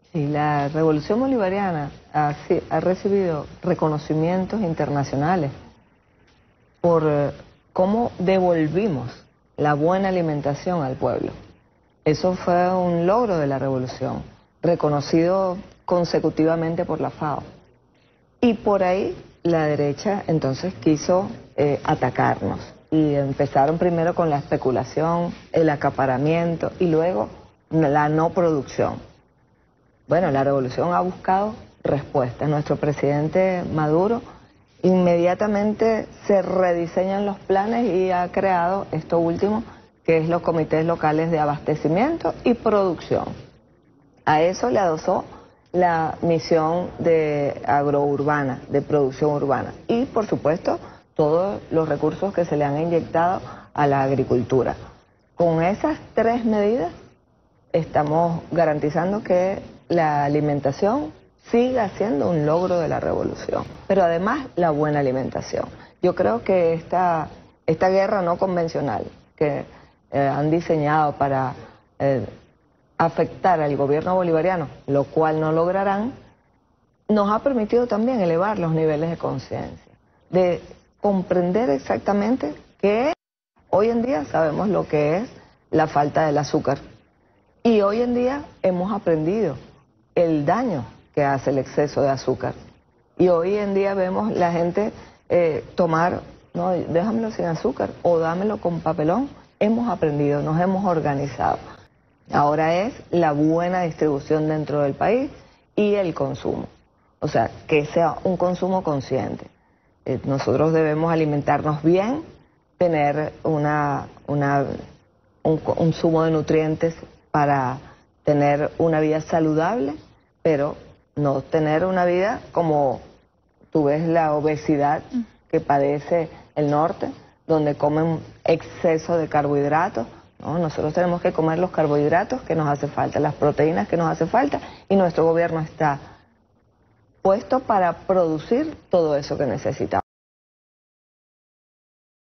Sí, la Revolución Bolivariana ha recibido reconocimientos internacionales por cómo devolvimos la buena alimentación al pueblo. Eso fue un logro de la revolución, reconocido consecutivamente por la FAO. Y por ahí la derecha entonces quiso atacarnos. Y empezaron primero con la especulación, el acaparamiento y luego la no producción. Bueno, la revolución ha buscado respuestas. Nuestro presidente Maduro inmediatamente se rediseñan los planes y ha creado esto último, que es los comités locales de abastecimiento y producción. A eso le adosó la misión de agrourbana, de producción urbana. Y, por supuesto, todos los recursos que se le han inyectado a la agricultura. Con esas tres medidas estamos garantizando que la alimentación siga siendo un logro de la revolución, pero además la buena alimentación. Yo creo que esta guerra no convencional que han diseñado para afectar al gobierno bolivariano, lo cual no lograrán, nos ha permitido también elevar los niveles de conciencia, de comprender exactamente que hoy en día sabemos lo que es la falta del azúcar. Y hoy en día hemos aprendido el daño que hace el exceso de azúcar. Y hoy en día vemos la gente tomar, no, déjamelo sin azúcar o dámelo con papelón. Hemos aprendido, nos hemos organizado. Ahora es la buena distribución dentro del país y el consumo. O sea, que sea un consumo consciente. Nosotros debemos alimentarnos bien, tener un sumo de nutrientes para tener una vida saludable, pero no tener una vida como tú ves la obesidad que padece el norte, donde comen exceso de carbohidratos. No, nosotros tenemos que comer los carbohidratos que nos hace falta, las proteínas que nos hace falta, y nuestro gobierno está puesto para producir todo eso que necesitamos.